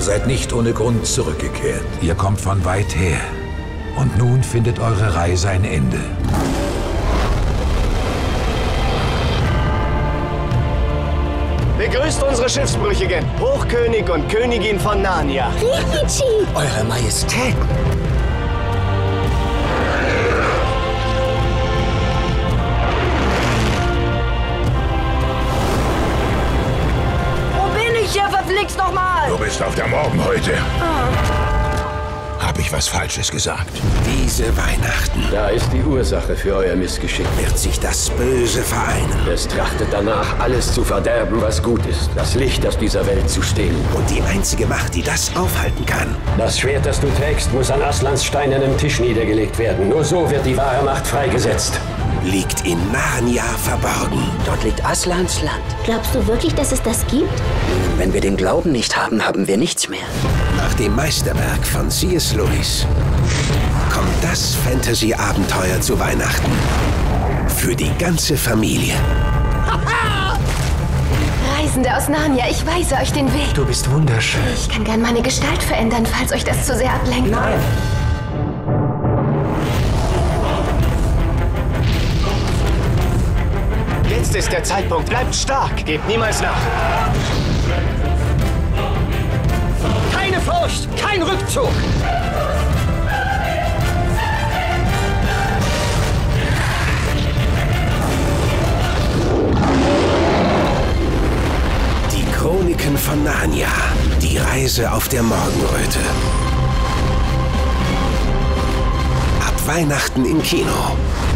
seid nicht ohne Grund zurückgekehrt. Ihr kommt von weit her. Und nun findet eure Reise ein Ende. Begrüßt unsere Schiffsbrüchigen, Hochkönig und Königin von Narnia. Rikichi! Eure Majestät! Wo bin ich hier, verflixt nochmal? Du bist auf der Morgenhäute. Hab ich was Falsches gesagt? Diese Weihnachten Da ist die Ursache für euer Missgeschick. wird sich das Böse vereinen. Es trachtet danach, alles zu verderben, was gut ist. Das Licht aus dieser Welt zu stehlen. Und die einzige Macht, die das aufhalten kann, Das Schwert, das du trägst, muss an Aslans steinernem Tisch niedergelegt werden. Nur so wird die wahre Macht freigesetzt. liegt in Narnia verborgen. Dort liegt Aslans Land. Glaubst du wirklich, dass es das gibt? Wenn wir den Glauben nicht haben, haben wir nichts mehr. Nach dem Meisterwerk von C.S. Lewis kommt das Fantasy-Abenteuer zu Weihnachten. Für die ganze Familie. Reisende aus Narnia, ich weise euch den Weg. Du bist wunderschön. Ich kann gern meine Gestalt verändern, falls euch das zu sehr ablenkt. Nein. Jetzt ist der Zeitpunkt. Bleibt stark. Gebt niemals nach. Keine Furcht, kein Rückzug. Die Chroniken von Narnia. Die Reise auf der Morgenröte. Ab Weihnachten im Kino.